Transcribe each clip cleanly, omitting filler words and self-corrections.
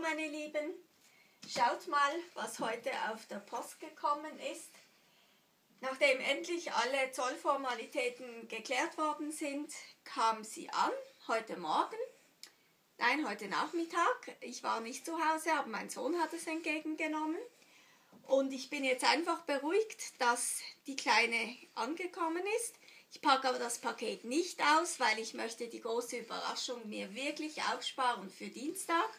meine Lieben, schaut mal, was heute auf der Post gekommen ist. Nachdem endlich alle Zollformalitäten geklärt worden sind, kam sie an, heute Morgen. Nein, heute Nachmittag. Ich war nicht zu Hause, aber mein Sohn hat es entgegengenommen. Und ich bin jetzt einfach beruhigt, dass die Kleine angekommen ist. Ich packe aber das Paket nicht aus, weil ich möchte die große Überraschung mir wirklich aufsparen für Dienstag.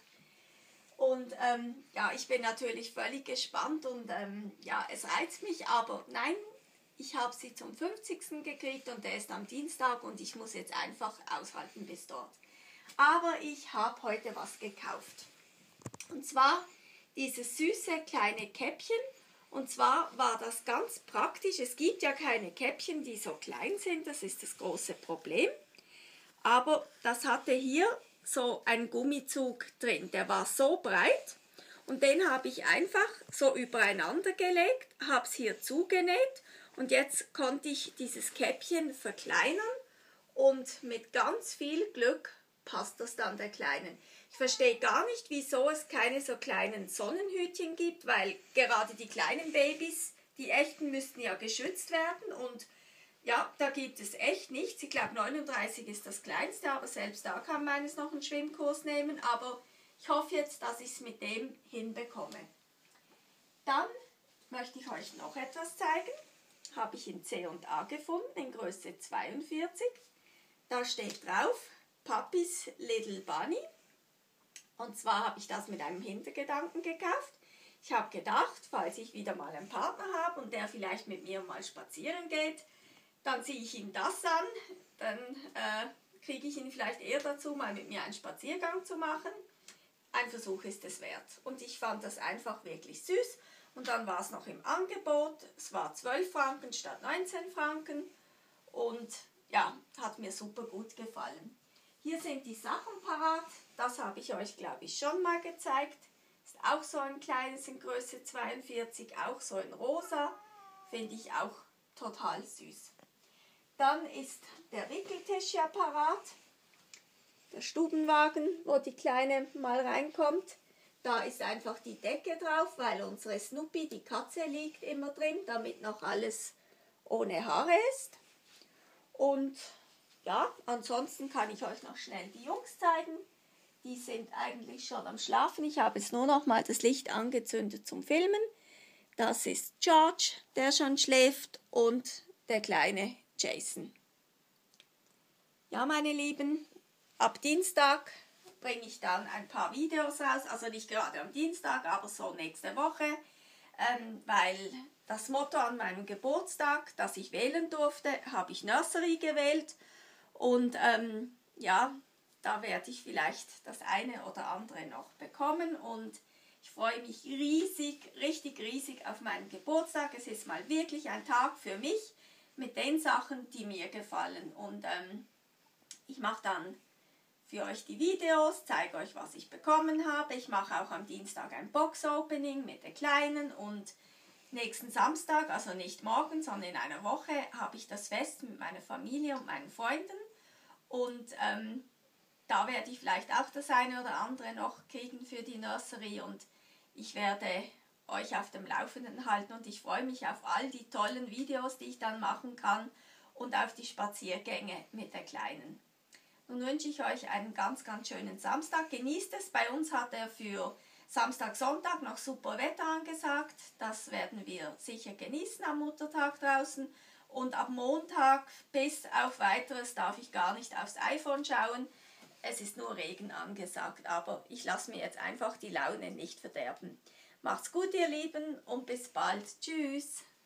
Und ja, ich bin natürlich völlig gespannt und ja, es reizt mich, aber nein, ich habe sie zum 50. gekriegt und der ist am Dienstag und ich muss jetzt einfach aushalten bis dort. Aber ich habe heute was gekauft. Und zwar dieses süße kleine Käppchen. Und zwar war das ganz praktisch. Es gibt ja keine Käppchen, die so klein sind. Das ist das große Problem. Aber das hatte hier so einen Gummizug drin. Der war so breit. Und den habe ich einfach so übereinander gelegt, habe es hier zugenäht. Und jetzt konnte ich dieses Käppchen verkleinern. Und mit ganz viel Glück passt das dann der Kleinen. Ich verstehe gar nicht, wieso es keine so kleinen Sonnenhütchen gibt, weil gerade die kleinen Babys, die echten, müssten ja geschützt werden und ja, da gibt es echt nichts. Ich glaube 39 ist das kleinste, aber selbst da kann meines noch einen Schwimmkurs nehmen, aber ich hoffe jetzt, dass ich es mit dem hinbekomme. Dann möchte ich euch noch etwas zeigen. Habe ich in C&A gefunden, in Größe 42. Da steht drauf, Papis Little Bunny. Und zwar habe ich das mit einem Hintergedanken gekauft. Ich habe gedacht, falls ich wieder mal einen Partner habe und der vielleicht mit mir mal spazieren geht, dann ziehe ich ihm das an. Dann kriege ich ihn vielleicht eher dazu, mal mit mir einen Spaziergang zu machen. Ein Versuch ist es wert. Und ich fand das einfach wirklich süß. Und dann war es noch im Angebot. Es war 12 Franken statt 19 Franken. Und ja, hat mir super gut gefallen. Hier sind die Sachen parat. Das habe ich euch, glaube ich, schon mal gezeigt. Ist auch so ein kleines in Größe 42, auch so in rosa. Finde ich auch total süß. Dann ist der Wickeltisch ja parat. Der Stubenwagen, wo die Kleine mal reinkommt. Da ist einfach die Decke drauf, weil unsere Snoopy, die Katze, liegt immer drin, damit noch alles ohne Haare ist. Und ja, ansonsten kann ich euch noch schnell die Jungs zeigen. Die sind eigentlich schon am Schlafen. Ich habe jetzt nur noch mal das Licht angezündet zum Filmen. Das ist George, der schon schläft, und der kleine Jason. Ja, meine Lieben, ab Dienstag bringe ich dann ein paar Videos raus. Also nicht gerade am Dienstag, aber so nächste Woche. Weil das Motto an meinem Geburtstag, das ich wählen durfte, habe ich Nursery gewählt. Und ja, da werde ich vielleicht das eine oder andere noch bekommen und ich freue mich riesig, richtig riesig auf meinen Geburtstag. Es ist mal wirklich ein Tag für mich mit den Sachen, die mir gefallen. Und ich mache dann für euch die Videos, zeige euch, was ich bekommen habe. Ich mache auch am Dienstag ein Box-Opening mit der Kleinen und nächsten Samstag, also nicht morgen, sondern in einer Woche, habe ich das Fest mit meiner Familie und meinen Freunden. Und da werde ich vielleicht auch das eine oder andere noch kriegen für die Nursery und ich werde euch auf dem Laufenden halten und ich freue mich auf all die tollen Videos, die ich dann machen kann und auf die Spaziergänge mit der Kleinen. Nun wünsche ich euch einen ganz, ganz schönen Samstag. Genießt es. Bei uns hat er für Samstag, Sonntag noch super Wetter angesagt. Das werden wir sicher genießen am Muttertag draußen. Und ab Montag bis auf Weiteres darf ich gar nicht aufs iPhone schauen. Es ist nur Regen angesagt, aber ich lasse mir jetzt einfach die Laune nicht verderben. Macht's gut, ihr Lieben, und bis bald. Tschüss.